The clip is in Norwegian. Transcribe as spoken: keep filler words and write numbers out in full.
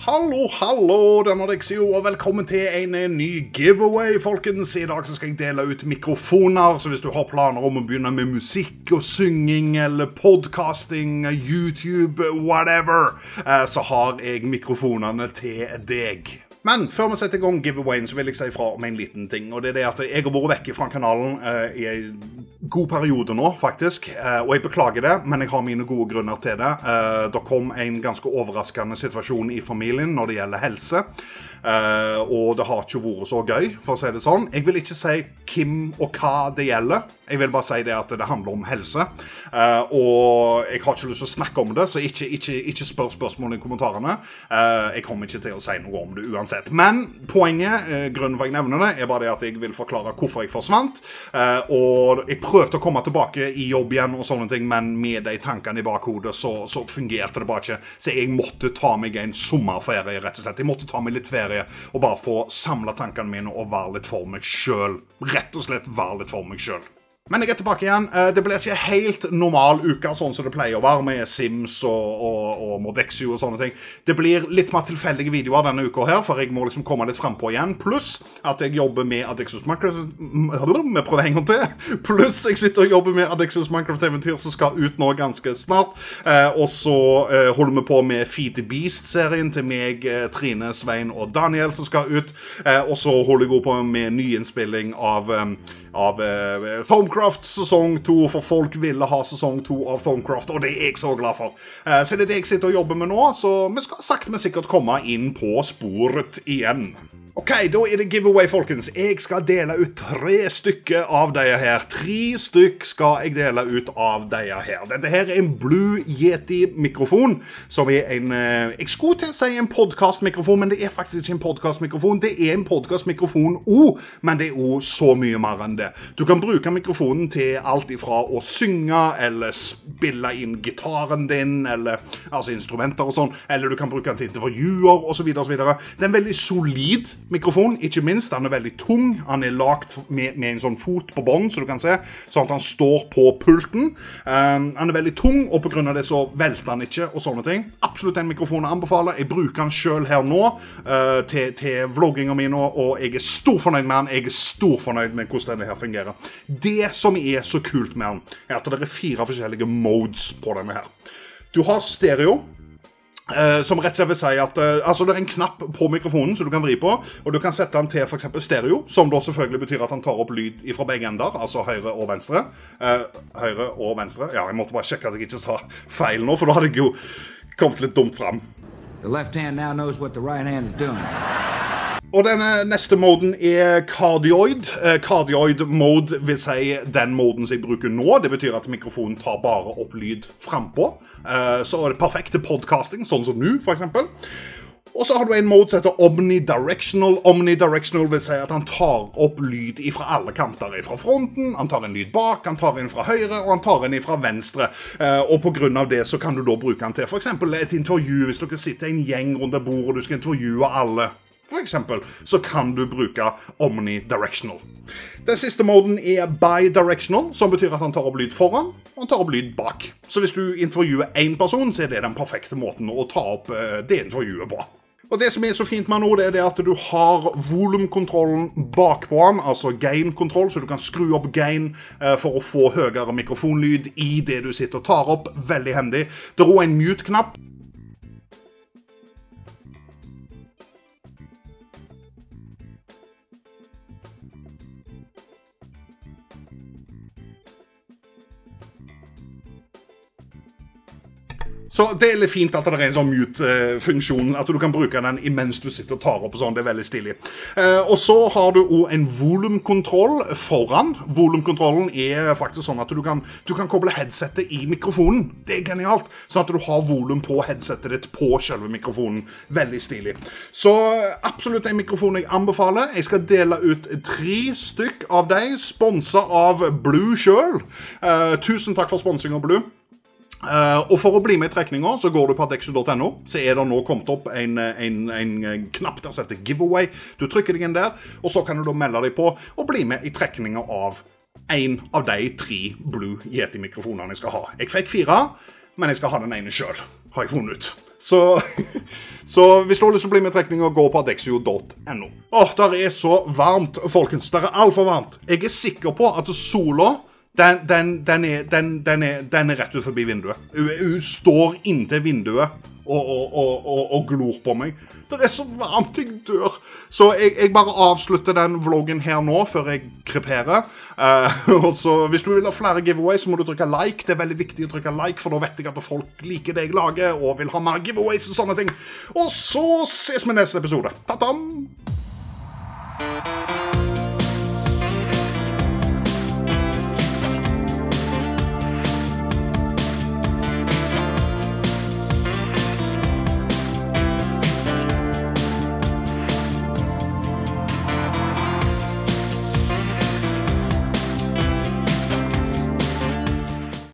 Hallo, hallo, den er Adexio, og velkommen til en ny giveaway, folkens. I dag så skal jeg dele ut mikrofoner, så hvis du har planer om å begynne med musikk og synging, eller podcasting, YouTube, whatever, så har jeg mikrofonene til deg. Men før vi setter i gang giveawayen, så vil jeg si fra om en liten ting, og det er det at jeg har vært vekke fra kanalen uh, i en god periode nå, faktisk, uh, og jeg beklager det, men jeg har mine gode grunner til det. Uh, det kom en ganske overraskende situasjon i familien når det gjelder helse, uh, og det har ikke vært så gøy, for å si det sånn. Jeg vil ikke si hvem og hva det gjelder. Jeg vil bare si det at det handler om helse, uh, og jeg har ikke lyst til å snakke om det, så ikke, ikke, ikke spør spørsmål i kommentarene. Uh, jeg kommer ikke til å si noe om det uansett. Men poenget, uh, grunnen for jeg nevner det, er bare det at jeg vil forklare hvorfor jeg forsvant, uh, og jeg prøvde å komme tilbake i jobb igjen og sånne ting, men med de tankene i bakhodet så, så fungerte det bare ikke, så jeg måtte ta meg en sommerferie, rett og slett. Jeg måtte ta meg litt ferie og bare få samlet tankene mine og være litt for meg selv. Rett og slett være litt for meg selv. Men jeg er tilbake igjen. Det blir ikke helt normal uke, sånn som det pleier å være med Sims og, og, og Modexio og sånne ting. Det blir litt mer tilfeldige videoer denne uka her, for jeg må liksom komme litt frem på igjen. Pluss at jeg jobber med Adexos Minecraft... Vi prøver en gang til. Pluss jeg sitter og jobber med Adexos Minecraft-eventyr som skal ut nå ganske snart. Eh, og så eh, holder vi på med Feed the Beast-serien til meg, eh, Trine, Svein og Daniel som skal ut. Eh, og så holder jeg på med nyinnspilling av, um, av uh, Thaumcraft sesong to, for folk ville ha sesong to av Thaumcraft, og det er jeg så glad for. Uh, så det er det jeg sitter og jobber med nå, så vi skal sakte men sikkert komme inn på sporet igjen. Ok, da er det giveaway, folkens. Jeg skal dele ut tre stykker av disse her. Tre stykk skal jeg dele ut av disse her. Dette her er en Blue Yeti-mikrofon, som er en... Jeg skulle til å si en podcast-mikrofon, men det er faktisk ikke en podcast-mikrofon. Det er en podcast-mikrofon også, men det er også så mye mer enn det. Du kan bruke mikrofonen til alt ifra å synge, eller spille inn gitaren din, eller altså instrumenter og sånn, eller du kan bruke den til intervjuer, og så videre, og så videre. Det er en veldig solid mikrofon, ikke minst. Han er veldig tung. Han er lagt med, med en sånn fot på bånd, så du kan se, sånn at han står på pulten. Um, han er veldig tung, og på grunn av det så velter han ikke, og sånne ting. Absolutt en mikrofon jeg anbefaler. Jeg bruker han selv her nå, uh, til, til vlogginga mi nå, og jeg er stor fornøyd med han. Jeg er stor fornøyd med hvordan denne her fungerer. Det som er så kult med han, er at det er fire forskjellige modes på denne her. Du har stereo, Uh, som rett og slett vil si at uh, altså det er en knapp på mikrofonen som du kan vri på, og du kan sette den til for eksempel stereo, som da selvfølgelig betyr at han tar opp lyd fra begge ender, altså høyre og venstre. Uh, høyre og venstre. Ja, jeg måtte bare sjekke at jeg ikke sa feil nå, for da hadde jeg jo kommet litt dumt frem. The left hand now knows what the right hand is doing. Og denne neste moden er Cardioid. Eh, Cardioid mode vil si den moden som jeg bruker nå. Det betyr at mikrofonen tar bare opp lyd frempå. Eh, så er det perfekt til podcasting, sånn som nå, for eksempel. Og så har du en mode som heter Omnidirectional. Omnidirectional vil si at han tar opp lyd fra alle kanter. Fra fronten, han tar en lyd bak, han tar en fra høyre, og han tar en fra venstre. Eh, og på grunn av det så kan du da bruke han til for eksempel et intervju, hvis dere sitter i en gjeng rundt et bord og du skal intervjue alle. For eksempel, så kan du bruke Omnidirectional. Den siste moden er Bidirectional, som betyr at han tar opp lyd foran, og han tar opp lyd bak. Så hvis du intervjuer en person, så er det den perfekte måten å ta opp uh, det intervjuet på. Og det som er så fint med nå, det er det at du har volumkontrollen bak på han, altså gain-kontroll, så du kan skru opp gain uh, for å få høyere mikrofonlyd i det du sitter og tar opp. Veldig hendig. Det er også en mute-knapp. Så det er litt fint at det er en sånn mute-funksjon, at du kan bruke den imens du sitter og tar opp og sånn, det er veldig stilig. Eh, og så har du også en volumkontroll foran. Volumkontrollen er faktisk sånn at du kan, du kan koble headsetet i mikrofonen. Det er genialt, sånn at du har volum på headsetet ditt på selve mikrofonen. Veldig stilig. Så absolutt en mikrofon jeg anbefaler. Jeg skal dele ut tre stykk av deg, sponset av Blue selv. Eh, tusen takk for sponsing av Blue. Uh, og for å bli med i trekninger så går du på adexio punktum no, så er det nå kommet opp en, en, en knapp der som heter giveaway. Du trykker deg inn der, og så kan du da melde deg på og bli med i trekninger av en av de tre Blue Yeti-mikrofonene jeg skal ha. Jeg fikk fire, men jeg skal ha den ene selv, har jeg funnet ut. Så, så hvis du har lyst til å bli med i trekningen, gå på adexio punktum no. Åh, der er så varmt, folkens. Der er alt for varmt. Jeg er sikker på at sola, den, den, den, er, den, den, er, den er rett ut forbi vinduet. Hun, hun står inntil vinduet. Og, og, og, og, og glor på meg. Det er så varmt, jeg dør. Så jeg, jeg bare avslutter den vloggen her nå, før jeg kreperer. Uh, og så, hvis du vil ha flere giveaways, så må du trykke like. Det er veldig viktig å trykke like, for da vet jeg at folk liker det jeg lager, og vil ha mer giveaways og sånne ting. Og så ses vi i neste episode. Ta-tam!